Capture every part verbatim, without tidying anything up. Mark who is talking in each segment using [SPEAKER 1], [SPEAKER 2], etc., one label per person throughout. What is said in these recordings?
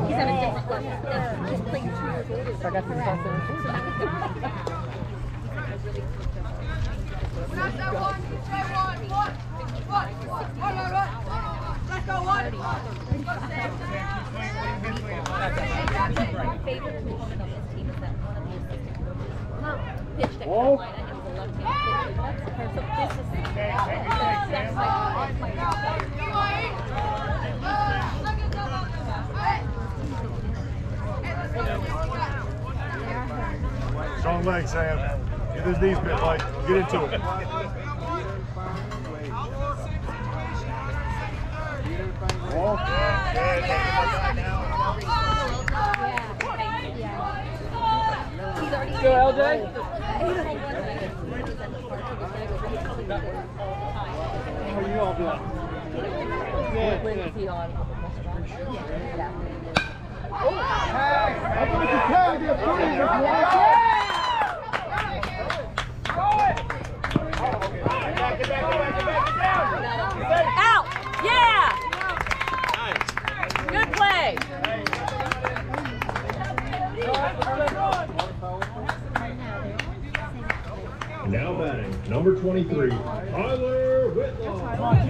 [SPEAKER 1] He's at a different level. He's playing two years older.
[SPEAKER 2] So I got to start
[SPEAKER 1] So that was different. My favorite component of this team is that one of the assistant coaches pitched at Carolina and was a left-handed pitcher. That's the person. This is that's my
[SPEAKER 3] Strong legs, Sam. Get those knees bent, Mike. Get into it.
[SPEAKER 2] Go, L J. How are you all doing? Good. Lindsay on.
[SPEAKER 4] Out! Yeah! Good play!
[SPEAKER 3] Now batting, number twenty-three, Tyler Whitlow.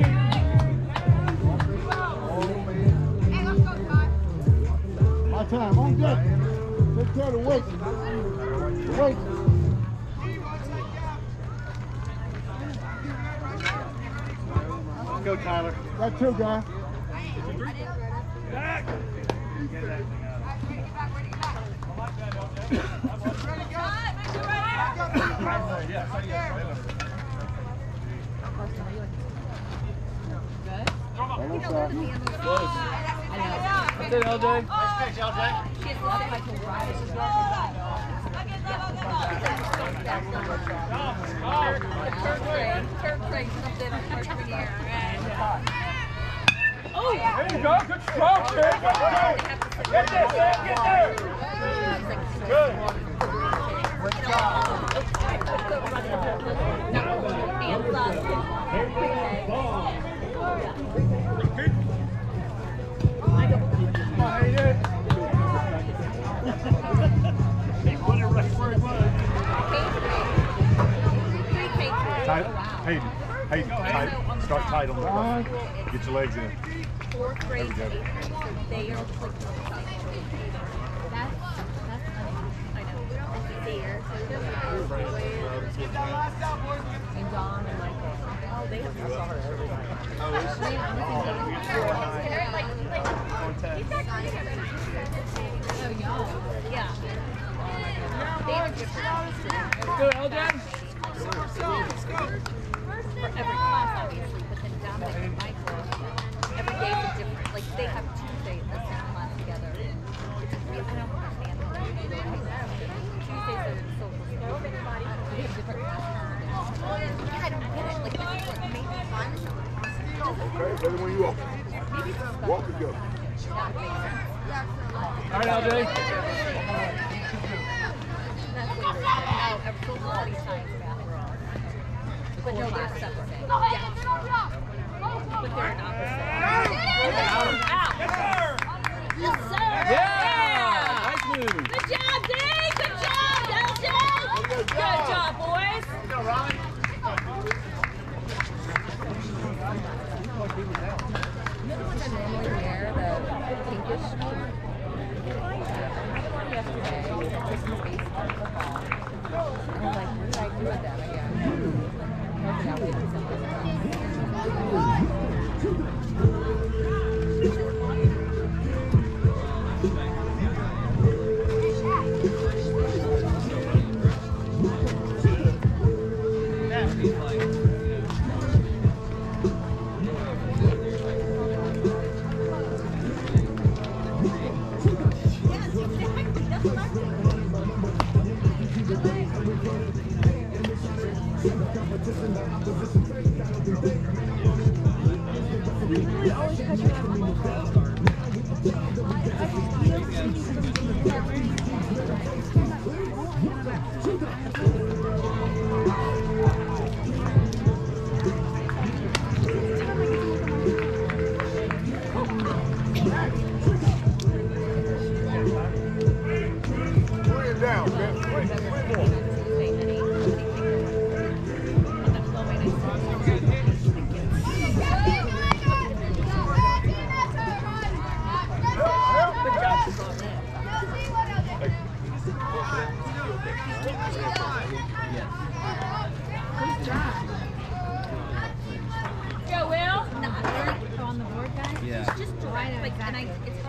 [SPEAKER 5] My time, on deck. Take care of the weight. The weight.
[SPEAKER 3] Go, Tyler.
[SPEAKER 5] That two, guy.
[SPEAKER 3] Back.
[SPEAKER 2] That's it, L J.
[SPEAKER 1] She has the same Michael Ryan. Kurt Craig jumped in on freshman year.
[SPEAKER 2] Oh, there you go. Good strong, kid. Get there, Sam. Get there. Good.
[SPEAKER 3] Hayden, Hayden, tight. Start tight on the left. Get your legs in.
[SPEAKER 1] Fourth grade, so they are like that's that's I know. There, so and Don and Michael. Oh, they have so young. Yeah. They are different.
[SPEAKER 2] Go, L J.
[SPEAKER 1] For every class, obviously, but then Dominic and Michael, every day is different. Like, they have Tuesdays the same class together. It's just, I don't understand it. Tuesdays are social skills. We have different classes. Yeah, I don't get it. Like, this is what made me fun.
[SPEAKER 5] Okay, better when you walk.
[SPEAKER 1] Maybe it's just
[SPEAKER 5] Walk and go.
[SPEAKER 2] All right, L J.
[SPEAKER 1] That's later. Oh, every social studies science bathroom. But no, they're separate. Yeah. But they're an opposite.
[SPEAKER 4] Out! Yes, sir!
[SPEAKER 2] Yeah! Nice move.
[SPEAKER 4] Good job, D! Good job, L J! Good job, boys!
[SPEAKER 2] Go, Ronnie.
[SPEAKER 1] You know the ones I normally wear, the pinkish one? I had one yesterday, Christmas baseball football. And I was like, what did I do with them again?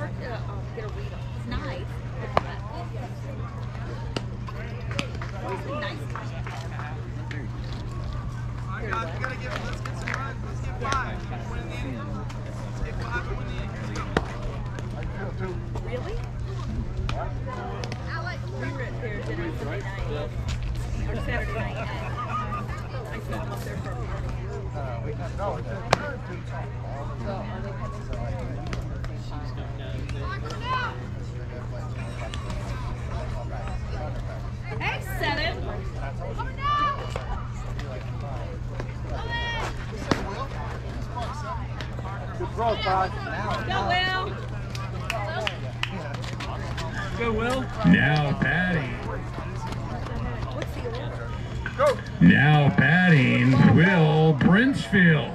[SPEAKER 1] hard to um, get a read on. It's nice. It's not. It's nice.
[SPEAKER 6] Alright guys, we gotta get, let's get some runs. Let's get five. Win the inning. Let's get five and win the inning.
[SPEAKER 1] Really? We were at their dinner Sunday night. Or Saturday night. I saw them up there for a party. So, are they having
[SPEAKER 4] Hey, seven.
[SPEAKER 5] Good throw, Todd.
[SPEAKER 4] Go, Will.
[SPEAKER 2] Go, Will.
[SPEAKER 7] Now batting.
[SPEAKER 1] What's the order?
[SPEAKER 7] Now batting, Will Brinchfield.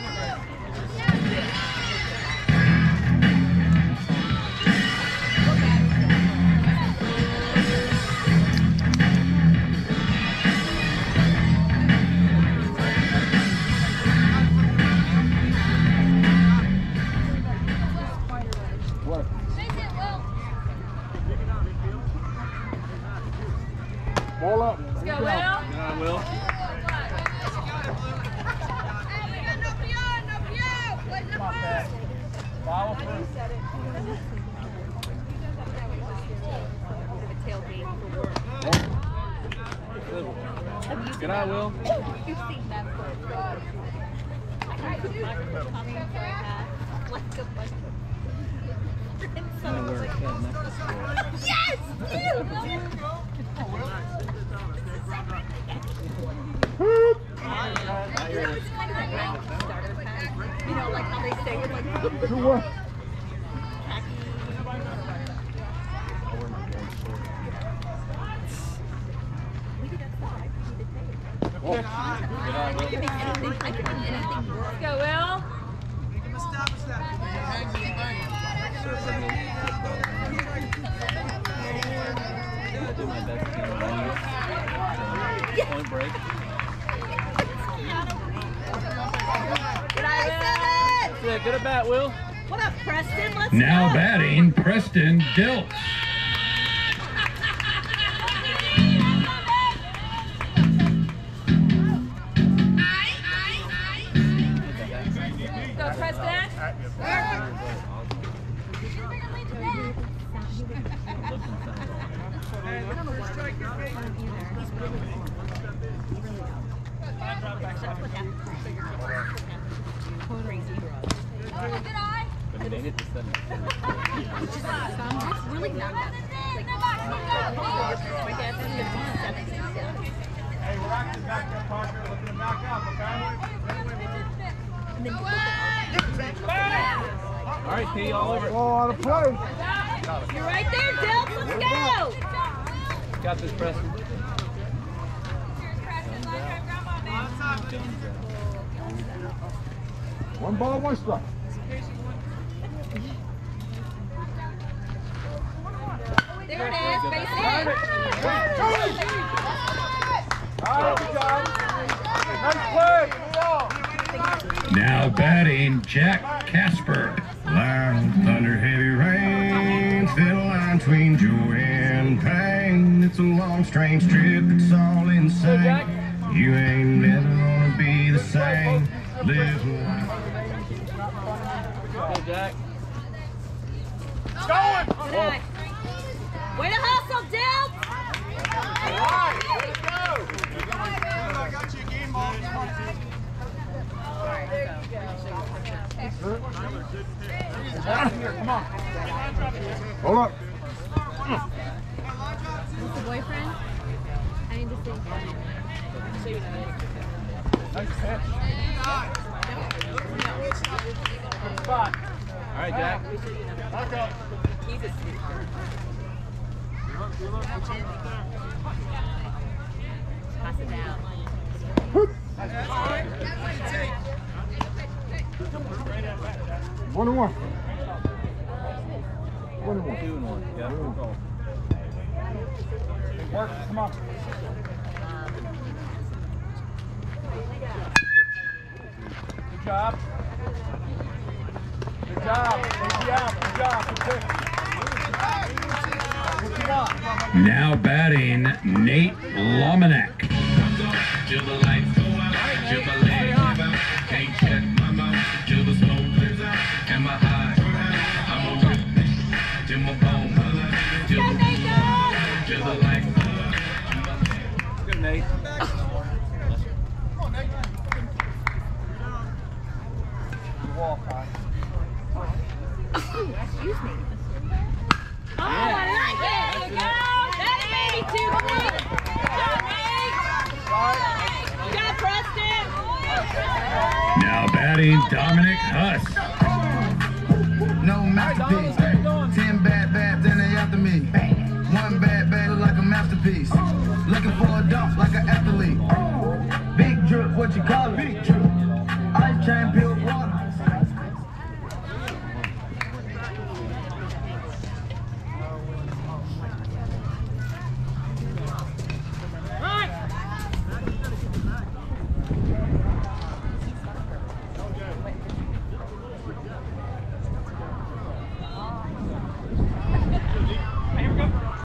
[SPEAKER 5] What? Ball up.
[SPEAKER 4] Let's go, Will.
[SPEAKER 2] Good on, Will. Follow through.
[SPEAKER 1] Tailgate for work.
[SPEAKER 2] Good on, Will.
[SPEAKER 1] You've seen that photo. I could not coming for a hat. Like a bunch of. And so I was like, yes, dude! It's kind of like round starter pack. You know, like how they say it, like
[SPEAKER 5] Two what?
[SPEAKER 1] tacky. We could have five. We need to take it.
[SPEAKER 2] Good on,
[SPEAKER 1] I
[SPEAKER 2] Will.
[SPEAKER 1] could make anything. I could make anything work.
[SPEAKER 4] Let's go, Will.
[SPEAKER 6] Make him establish that.
[SPEAKER 2] I'll do my best to get point break.
[SPEAKER 4] Good eye,
[SPEAKER 2] That's it. Good at bat, Will.
[SPEAKER 4] What up, Preston? Let's
[SPEAKER 7] Now
[SPEAKER 4] go.
[SPEAKER 7] batting, Preston Dilts.
[SPEAKER 4] Go, Preston.
[SPEAKER 2] But they hit the center.
[SPEAKER 1] Which is it's really not that. Like, my dad's in the seventies.
[SPEAKER 2] Hey, we're actually back up, Parker. Looking to back up, okay?
[SPEAKER 1] And then you look at
[SPEAKER 2] All right, P, all over it.
[SPEAKER 5] Ball out of play.
[SPEAKER 4] You're right there, Dilts. Let's go.
[SPEAKER 2] Got this, Preston.
[SPEAKER 5] One ball, one strike.
[SPEAKER 4] There it is. Base hit.
[SPEAKER 2] All right, good job. Nice play.
[SPEAKER 7] Now batting, Jack Casper.
[SPEAKER 8] Loud thunder, heavy rain, thin line between joy and pain. It's a long, strange trip, it's all insane. You ain't never gonna be the same. Live
[SPEAKER 2] Go, Jack.
[SPEAKER 4] Good eye. Way to hustle, Dilts.
[SPEAKER 6] I got you a game ball.
[SPEAKER 5] Come on. Hold up.
[SPEAKER 1] the boyfriend. I need to see.
[SPEAKER 2] Nice catch. Spot. All right, Jack.
[SPEAKER 3] Okay.
[SPEAKER 1] He's a sneaker. Pass it down.
[SPEAKER 5] One and one. One and one.
[SPEAKER 2] Two and one. Yeah.
[SPEAKER 3] Big work. Come on.
[SPEAKER 2] Good job. Good job. Good job. Good job. Good pick. What you want?
[SPEAKER 7] Now batting, Nate Lomanek.
[SPEAKER 8] Till the lights go out, till the legs give out. Can't check my mouth, till the smoke clears out. Am I high? I'm a rip, till my bones, till the till the lights go out.
[SPEAKER 2] Good, Nate. You walk, huh?
[SPEAKER 1] Excuse me.
[SPEAKER 4] Oh, I like it. There you go. That's me. Two points. Good job, Preston.
[SPEAKER 7] Now batting, Dominic Huss.
[SPEAKER 8] No masterpiece. Ten bad bads and they after me. One bad bad look like a masterpiece. Looking for a dunk like an athlete. Big drip, what you call it?